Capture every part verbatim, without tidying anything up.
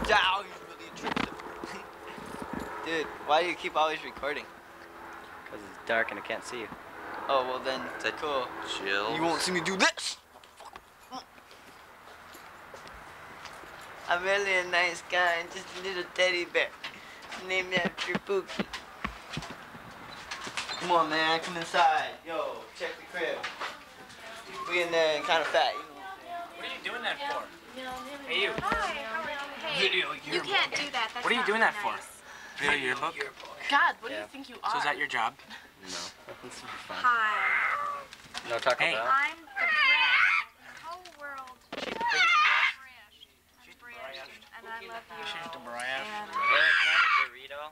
Down, he's really a trickster. Dude, why do you keep always recording? Because it's dark and I can't see you. Oh, well then, That cool. chill. You won't see me do this. I'm really a nice guy and just a little teddy bear. Named after Pookie. Come on, man, come inside. Yo, check the crib. We in there and kind of fat, you know. What are you doing that for? Hey, you. Hi, how are you? Hey, Video you yearbook. can't do that. That's What are you not doing that nice. for? Video yearbook? God, what Yeah. do you think you are? So is that your job? No. That's super fun. Hi. No Taco Hey. Bell? I'm the Brett. The whole world. She's the Fresh. She's Fresh. Mariah. And I love you. She's the Mariah. And Eric, can I have a burrito?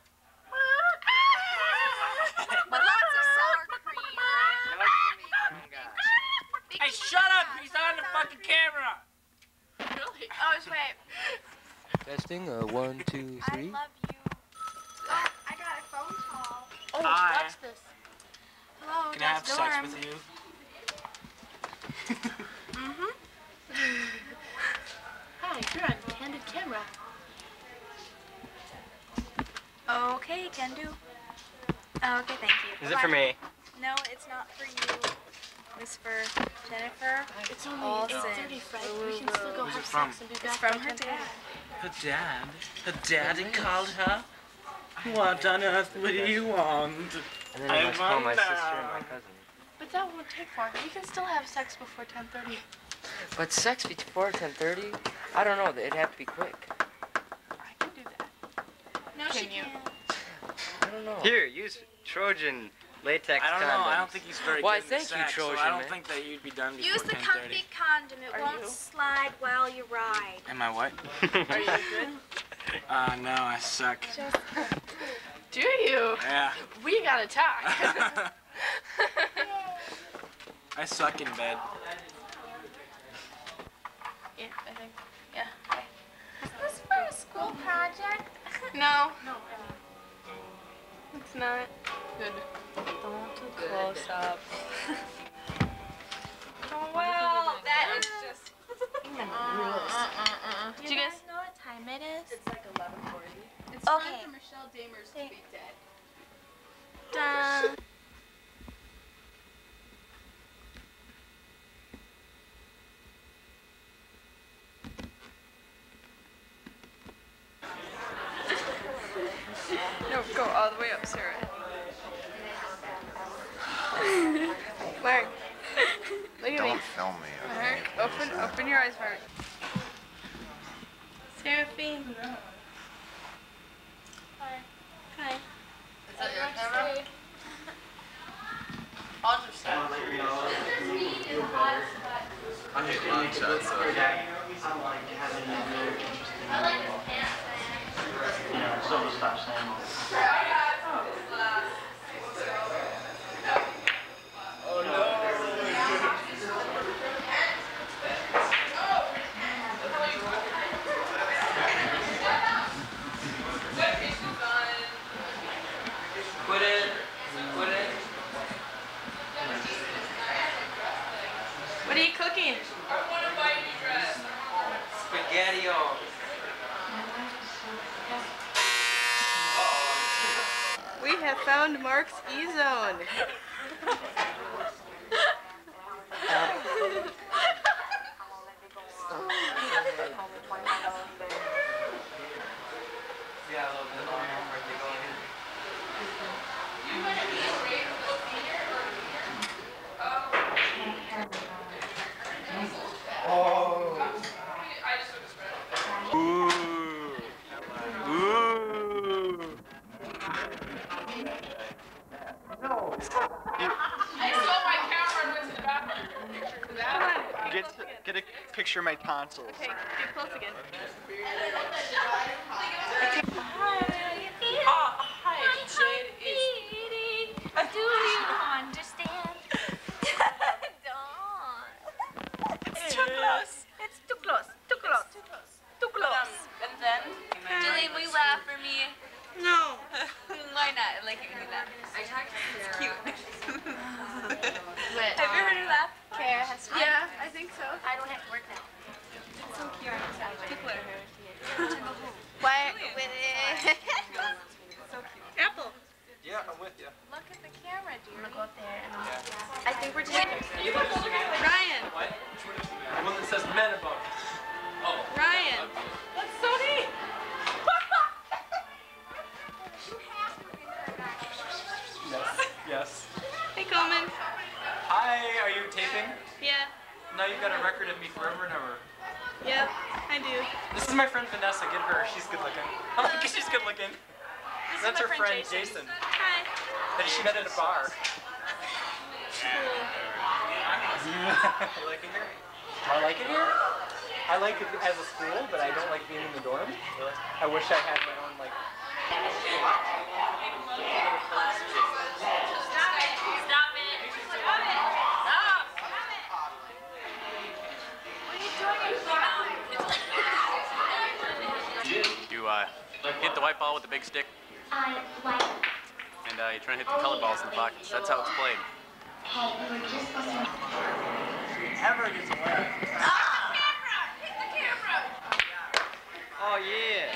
but lots of sour cream. No chimichanga. Big Hey, shut up! He's on the sour fucking cream. camera! Really? Oh, just wait. Testing, uh, one, two, I three. love you. Oh, I got a phone call. Oh, Hi. watch this. Hello, Can I have that's sex Norm. with you? Mm-hmm. Hi, you're on candid camera. Okay, can do. Okay, thank you. Is it for me? No, it's not for you. It's for Jennifer. It's only Olsen. eight thirty, Fred. We can still go Who's have it from? sex and be It's back from by her ten thirty. dad. Her dad? Her daddy called her? What on earth would you want? And then I I must call my wonder. sister and my cousin. But that won't take long. We can still have sex before ten thirty. But sex before ten thirty? I don't know. It'd have to be quick. I can do that. No, she Can you? can't. I don't know. Here, use Trojan latex I don't condoms. know. I don't think he's very Why, good thank at you, sex, so Trojan, I don't man. think that you'd be done before Use the ten com- thirty. big condom. It Are won't you? slide while you ride. Am I what? Are you good? Uh, no, I suck. Just Do you? Yeah. We gotta talk. I suck in bed. Yeah, I think. Yeah. Is this for a school project? No. No. It's not. Good. Don't too close up. Well, that is just. Uh, uh, uh. Do Do you you guys guys? know what time it is? It's like eleven forty. It's Okay. time for Michelle Damers to be dead. Dun. No, go all the way up, Sarah. Mark. Look at Don't me. film me. Mark, open, open your eyes, Mark. Seraphine. Hi. Hi. Is that your camera? I'll just stop. Quit it. Quit it. What are you cooking? Spaghetti-o. We have found Mark's E-zone. Yeah, a little bit long birthday going in. Get get a picture of my tonsils. Okay, get close again. Oh, hi, Jade is. Do you understand? Don't. It's too close. It's too close. Too close. Too close. Too close. And then? Julie, will you laugh for me? No. Why not? I like it when you laugh. I talked to It's Sarah. cute. But, Have you heard her laugh? Kara has to. yeah, I think so. I don't have to work now. It's so cute. People are here. now you've got a record of me forever and ever. Yep, I do. This is my friend Vanessa. Get her. She's good looking. I'm like, she's good looking. This That's is her my friend friend Jason. Hi. That she met at a bar. Cool. You like it here? Do I like it here? I like it as a school, but I don't like being in the dorm. I wish I had my own like. You uh, hit the white ball with the big stick, and uh, you're trying to hit the colored balls in the pockets. That's how it's played. Ever gets away. Oh yeah.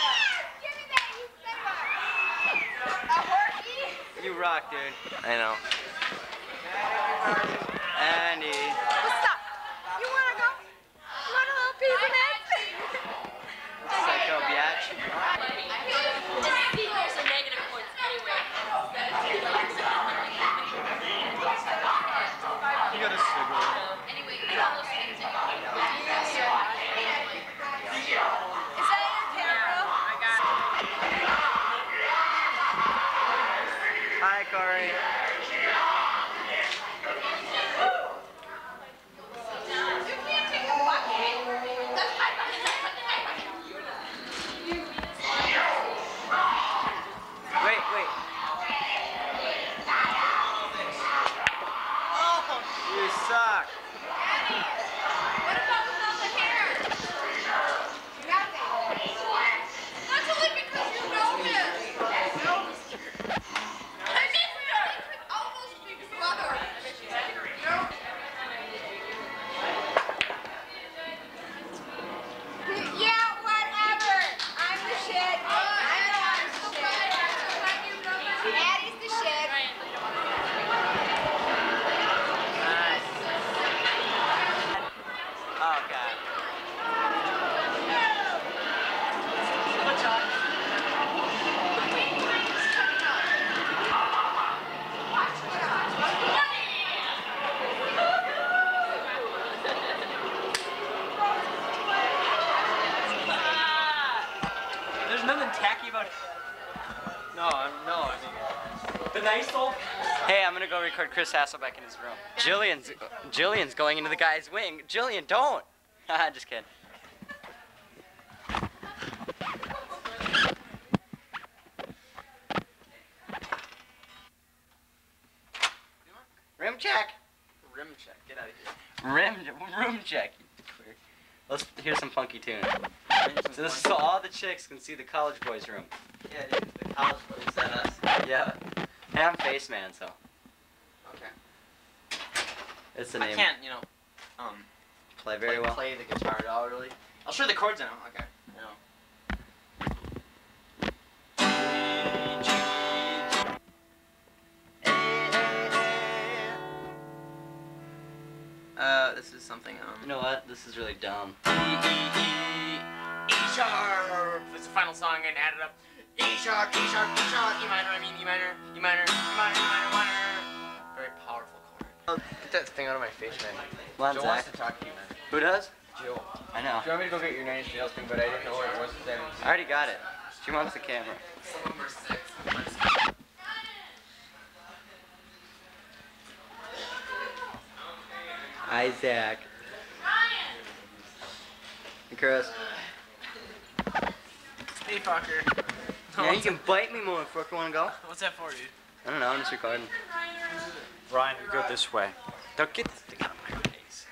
You rock, dude. I know. Andy. What's up? You wanna go? You want a little piece of it? Psycho biatch. There's a negative points anyway. You got a cigarette. Anyway, you all those things in. Is that your camera? I got it. Hi, Corey. Wait, wait. Oh, you suck. What about without the hair? That's only because you know him. I mean, he could almost be brother. Yeah, whatever. I'm the shit. I know I'm the shit. Addie's the shit. Nice. Oh, God. There's nothing tacky about it. No, I'm, no, I mean. The nice old. Hey, I'm gonna go record Chris Hasselbeck in his room. Jillian's, Jillian's going into the guy's wing. Jillian, don't. Haha, just kidding. Rim check. Rim check. Get out of here. Rim, room check. Let's hear some funky tune. So this is so all the chicks can see the college boys' room. Yeah, dude. The college boys. Is that us? Yeah. Hey, I'm Face Man, so Okay. it's the I name. can't, you know, um, Play very play, well. play the guitar at all, really. I'll show you the chords in them. Okay. You know. Uh, this is something, um. You know what? This is really dumb. E, E, E, E sharp. It's the final song and add it up. E sharp, E sharp, E sharp, E minor, I mean E minor, E minor, E minor, E minor, minor. Very powerful chord. Get that thing out of my face, man. Come on, Jill Zach. wants to talk to you, man. Who does? Jill. I know. Do you want me to go get your Nine Inch Nails thing? But I didn't know where it was. Then. I already got it. She wants the camera. Number six. Isaac. Hey, Chris. Hey, fucker. Yeah, you can bite me, motherfucker. Wanna go? What's that for, dude? I don't know. I'm just recording. Ryan, you go this way. Don't get this thing out of my face.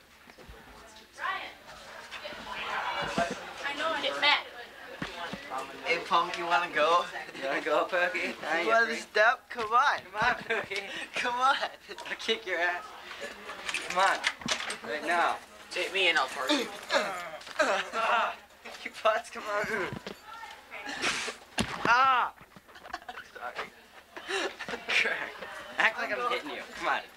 I know it. Matt. Hey, punk, you wanna go? You wanna go, Pookie? You want to step? Come on. Come on, Pookie. Come on. I'll kick your ass. Come on. Right now. Take me in, I'll park you. You butts, come on. Ah! Sorry. Act like I'm hitting you. Come on.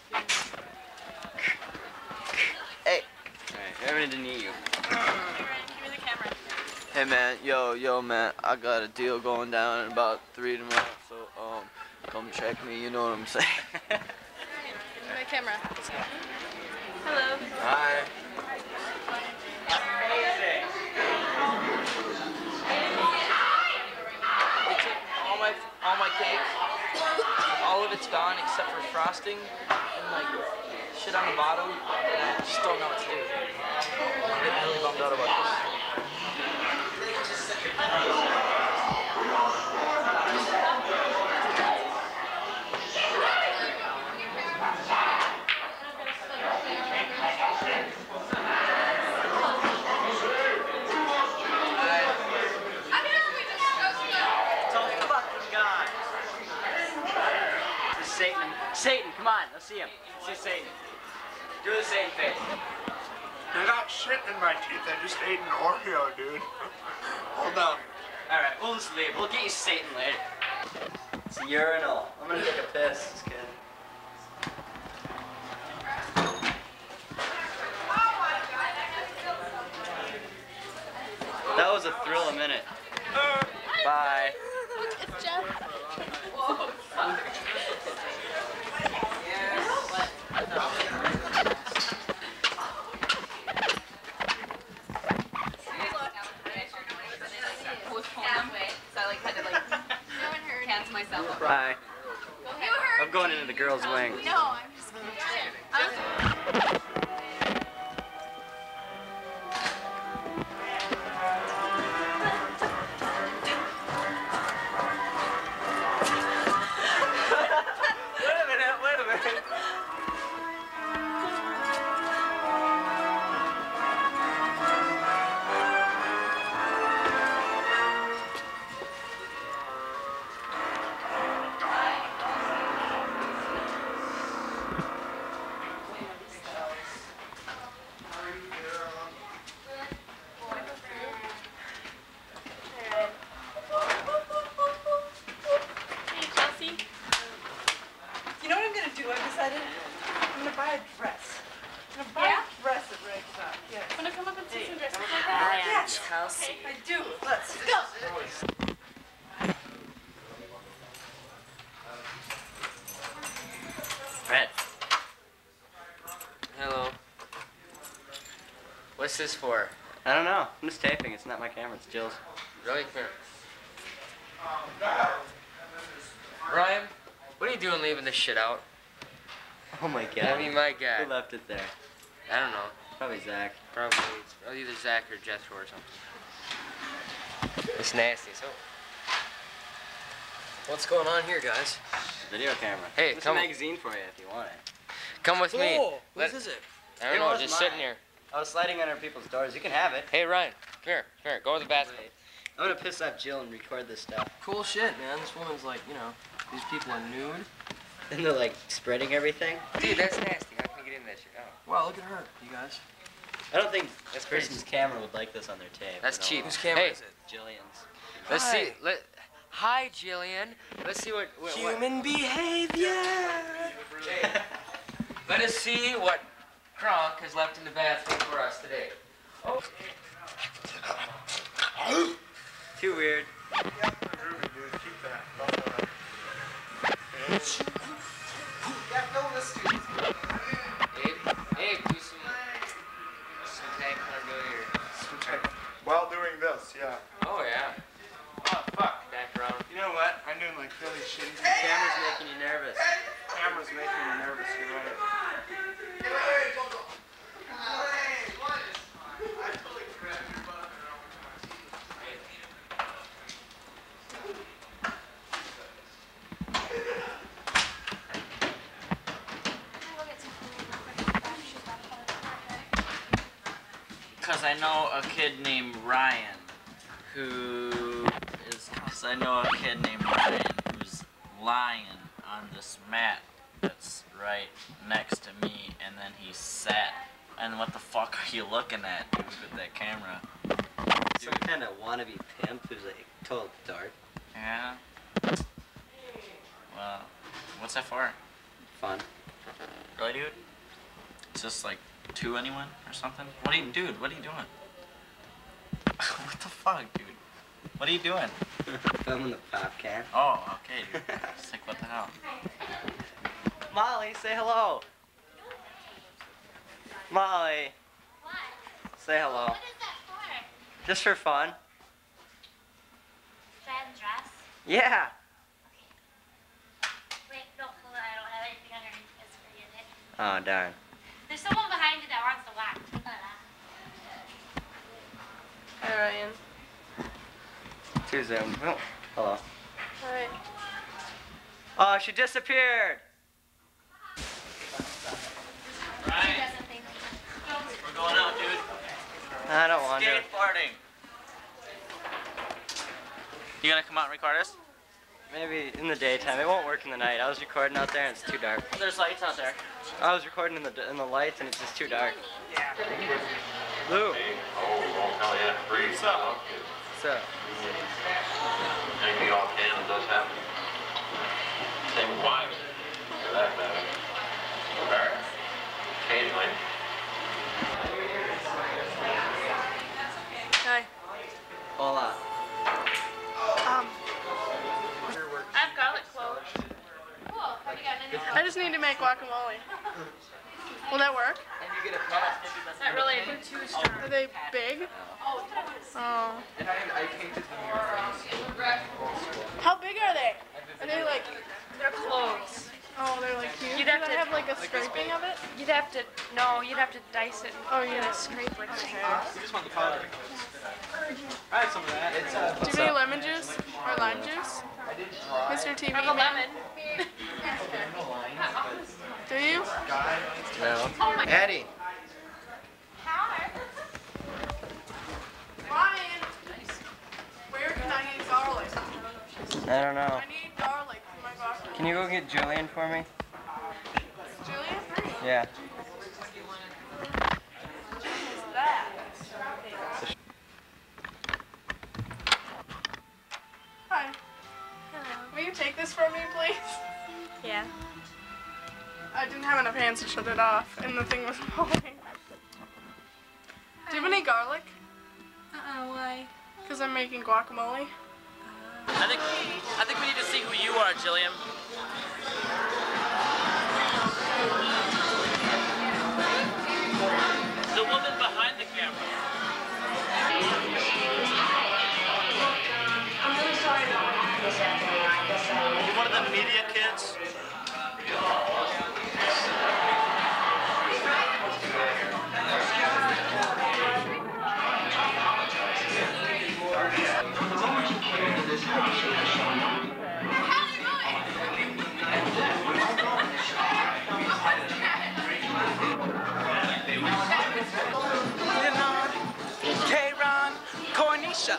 Hey. Alright, ready to knee you. Give me the camera. Hey man, yo, yo man, I got a deal going down in about three tomorrow, so um, come check me, you know what I'm saying. Give me the camera. Hello. Hi. They took all my all my cake. All of it's gone except for frosting and like shit on the bottom. And I just don't know what to do. I'm getting really bummed out about this. Satan. Satan, come on, let's see him. Let's see Satan. Do the Satan face. I got shit in my teeth. I just ate an Oreo, dude. Hold on. Alright, we'll just leave. We'll get you Satan later. It's a urinal. I'm gonna take a piss. Just kidding. That was a thrill a minute. Bye. It's Jeff. Bye. I'm going into the girls' wing. No, I'm just kidding. I was Wait a minute, wait a minute. Hey, Chelsea. You know what I'm gonna do? I decided I'm gonna buy a dress. I'm gonna buy Yeah? a dress at Ragtop. Yeah. Wanna come up and see some dresses? Hi, Yeah. I'm Chelsea. I do. Let's go. Red. Hello. What's this for? I don't know. I'm just taping. It's not my camera. It's Jill's. Really? Come here. Ryan, what are you doing leaving this shit out? Oh my god. I mean, my God. Who left it there? I don't know. Probably Zach. Probably. It's probably either Zach or Jethro or something. It's nasty, so. What's going on here, guys? Video camera. Hey, There's come- a magazine for you if you want it. Come with me. Cool. Let- Whose is it? I don't It know, was just mine. sitting here. I was sliding under people's doors. You can have it. Hey, Ryan, come here. Come here. Go to the bathroom. I'm gonna piss off Jill and record this stuff. Cool shit, man. This woman's like, you know, these people are nude. And they're like spreading everything. Dude, that's nasty. How can you get in that shit? Oh. Wow, look at her, you guys. I don't think That's this crazy. person's camera would like this on their tape. That's but cheap. Whose camera Hey. is it? Jillian's. Let's Hi. see. Let. Hi, Jillian. Let's see what. what, what Human behavior. Let us see what Kronk has left in the bathroom for us today. Oh. Too weird. Abe, Abe, do some some taekwondo here. While doing this, yeah. Oh yeah. Oh fuck, back around. You know what? I'm doing like really shitty. The camera's making you nervous. Camera's making me nervous, you're right. Because I know a kid named Ryan who is. Because I know a kid named Ryan who's lying on this mat that's right next to me, and then he sat. And what the fuck are you looking at, dude, with that camera? Some kind of wannabe pimp who's like total dart. Yeah? Well, what's that for? Fun. Really, dude? It's just like to anyone or something? What are you, dude? What are you doing? What the fuck, dude? What are you doing? Filming the pop can. Oh, okay, dude. It's like, what the hell? Molly, say hello. Molly. What? Say hello. What is that for? Just for fun. Should I have the dress? Yeah. Wait, no, hold on. I don't have anything underneath this for you. Nick. Oh, darn. There's someone behind you that wants to watch. Hi, Ryan. Too zoomed. Oh, hello. Hi. Oh, she disappeared. Right. We're going out, dude. I don't want to. Skateboarding. You gonna come out and record us? Maybe in the daytime. It won't work in the night. I was recording out there and it's too dark. There's lights out there. I was recording in the in the lights and it's just too dark. Yeah. Lou. Oh, hell yeah. Free. What's up? What's up? Anything off Canada does happen. Same with wives, for that matter. Or, occasionally. Hi. Hola. Um. I have garlic cloves. Cool. Have you gotten any? I just need to make guacamole. Will that work? Not really. Too strong. Are they big? Oh. And I, I painted them your How big are they? Are they like? They're cloves. Oh, they're like huge. You'd have Does to that have like a scraping of it. You'd have to no. You'd have to dice it. Oh, And yeah. a scraper. We just want the powder. I had some of that. It's, uh, Do you have any lemon juice or lime juice? Mister T V. I have a lemon. Do you? No. Eddie. Ryan, where can I get garlic? I don't know. I need garlic for my guacamole. Can you go get Julian for me? Julian? Yeah. Who's that? Hi. Hello. Will you take this from me, please? Yeah. I didn't have enough hands to shut it off, and the thing was falling. Do you have any garlic? Uh-uh, why? Because I'm making guacamole. I think I think we need to see who you are, Jillian. The woman behind the camera. I'm really sorry about this afternoon. I guess I... You one of the media kids? K-Ron, Cornisha.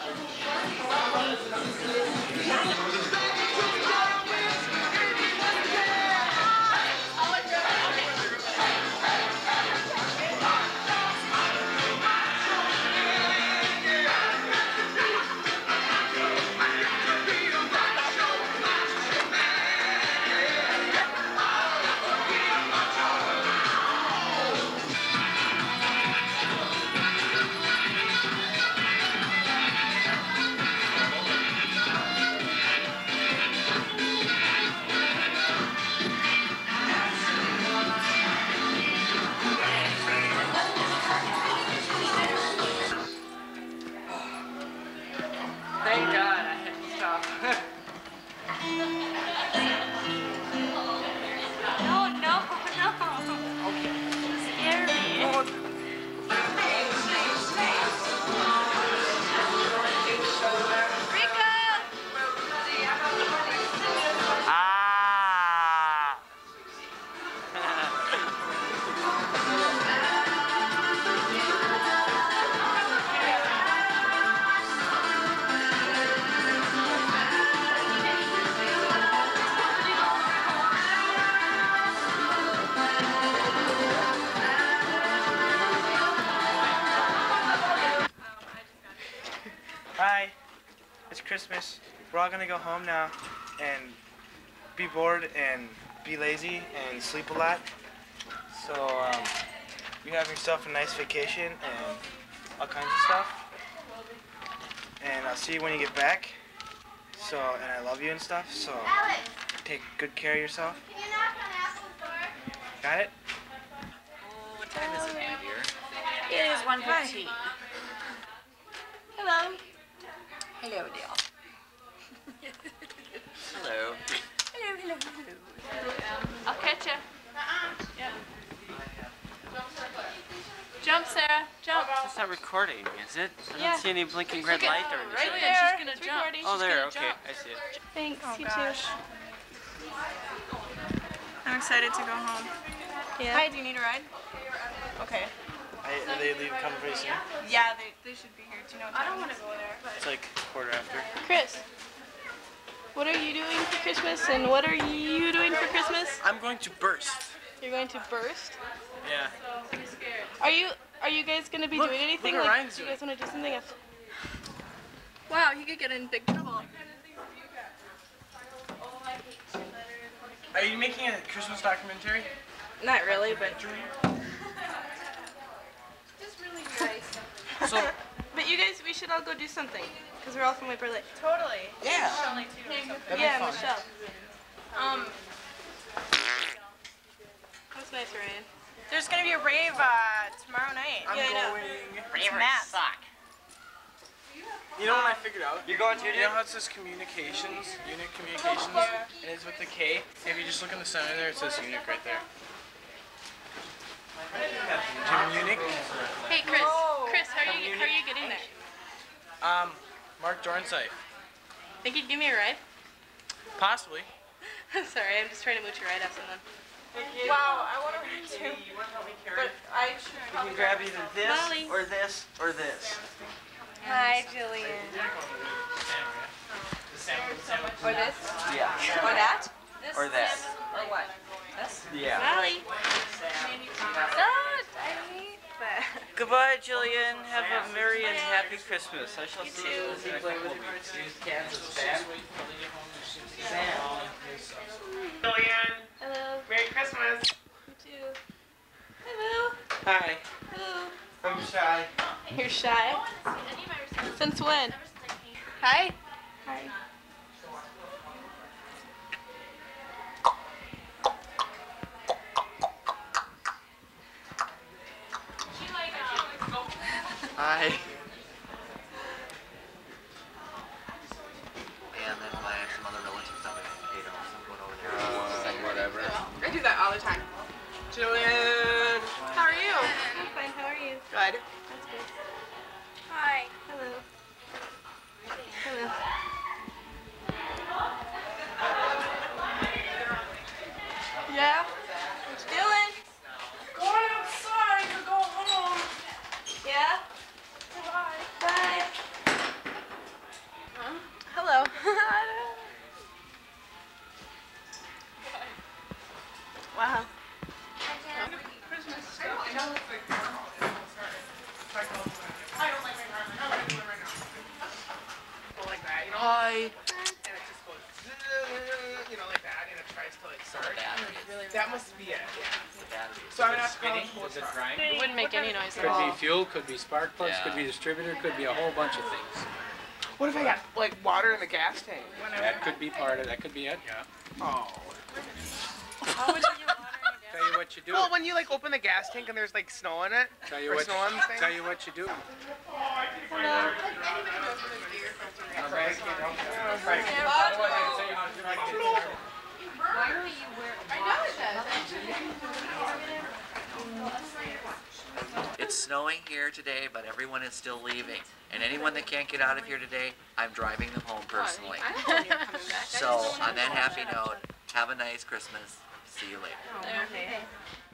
Thank God I had to stop. No, no, no. Okay. Scare me. Ah. Hi, it's Christmas. We're all gonna go home now and be bored and be lazy and sleep a lot. So um, you have yourself a nice vacation and all kinds of stuff. And I'll see you when you get back. So, and I love you and stuff. So take good care of yourself. Can you knock on Apple's door? Got it? Oh, time is it, my dear? It is one fifteen. Hello. Hello, dear. Hello. Hello, hello, hello. I'll catch you. Yeah. Jump, Sarah. Jump. It's not recording, is it? I Yeah. don't see any blinking red light or anything. Right there. She's gonna jump. Oh, She's there. gonna Okay, jump. I see it. Thanks. Oh, you gosh. too. I'm excited to go home. Yeah. Hi, do you need a ride? Okay. I, are they leaving coming pretty soon? Yeah, they, they should be here. Do you know what I time don't want it to is? go there. But... It's like quarter after. Chris, what are you doing for Christmas, and what are you doing for Christmas? I'm going to burst. You're going to burst. Yeah. Are you Are you guys gonna be Look, doing anything? look what Like, Ryan's do you doing. guys want to do something? If... Wow, he could get in big trouble. Are you making a Christmas documentary? Not really, but. Just really nice. So, But you guys, we should all go do something, because we're all from Whipper Lake. Totally. yeah. Totally too. That'd be Yeah, fun. Michelle. Um. That's nice, Ryan. There's gonna be a rave uh, tomorrow night. I'm Yeah, I know. going. It's Matt's. You know what I figured out? You're going to, You know how it says communications, unit communications, and it's with the K? If you just look in the center there, it says unit right there. Jim Unique. Hey, Chris. Chris, how are you? How are you getting there? Um, Mark Dornsife. Think you'd give me a ride? Possibly. Sorry, I'm just trying to mooch a ride off someone. Wow, I want to ride too. But I should You probably can grab either this Molly. or this or this. Hi, Jillian. Or this? Yeah. Or that? This? Or that. This? Or what? This? Yeah. Molly. Don't. I hate that. Goodbye, Jillian. Have a merry and happy Christmas. I shall see you. Does he play with your used cans of spam? Jillian, Hello. Merry Christmas. You too. Hello. Hi. Hello. I'm shy. You're shy? Since when? Hi. Hi. Hi. And then my some other relatives down in Potato, so I'm going over there. Uh, whatever. I do that all the time. Jillian. How are you? I'm fine. How are you? Good. That's good. Hi. Hello. Hello. Yeah? What you doing? Going outside to go home. Yeah? Bye. Bye. Huh? Hello. Wow. Christmas stuff. I don't like my I don't like my right now. Go like that, you know? Hi. And it just goes, you know, like that, and it tries to like start. That must be it, yeah. So I'm gonna have to call it Is it crying? It wouldn't make any noise at Could all. be fuel, could be spark plugs, Yeah. could be distributor, could be a whole bunch of things. What if I got like water in the gas tank? That could be part of, that could be it, yeah. Oh. How would you get water in your Tell you what you do. Well, when you like open the gas tank and there's like snow in it. Tell you or what snow on the thing. tell you what you do. It's snowing here today, but everyone is still leaving. And anyone that can't get out of here today, I'm driving them home personally. So, on that happy note, have a nice Christmas. See you later. Okay.